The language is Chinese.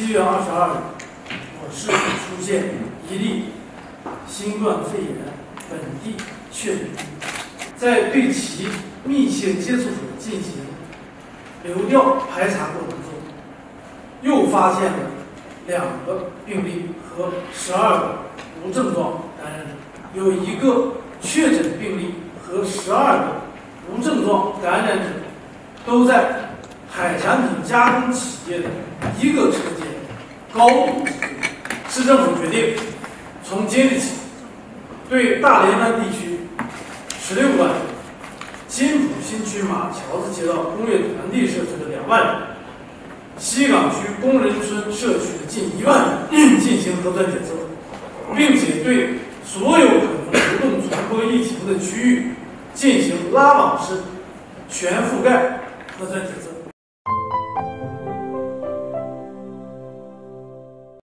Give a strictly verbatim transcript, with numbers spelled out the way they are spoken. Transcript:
七月二十二日，我市出现一例新冠肺炎本地确诊，在对其密切接触者进行流调排查过程中，又发现了两个病例和十二个无症状感染者，有一个确诊病例和十二个无症状感染者都在海产品加工企业的一个车间高度集中。市政府决定从今日起，对大连湾地区十六万人、金浦新区马桥子街道工业团地社区的两万人、西港区工人村社区的近一万人进行核酸检测，并且对所有可能流动传播疫情的区域进行拉网式全覆盖核酸检测。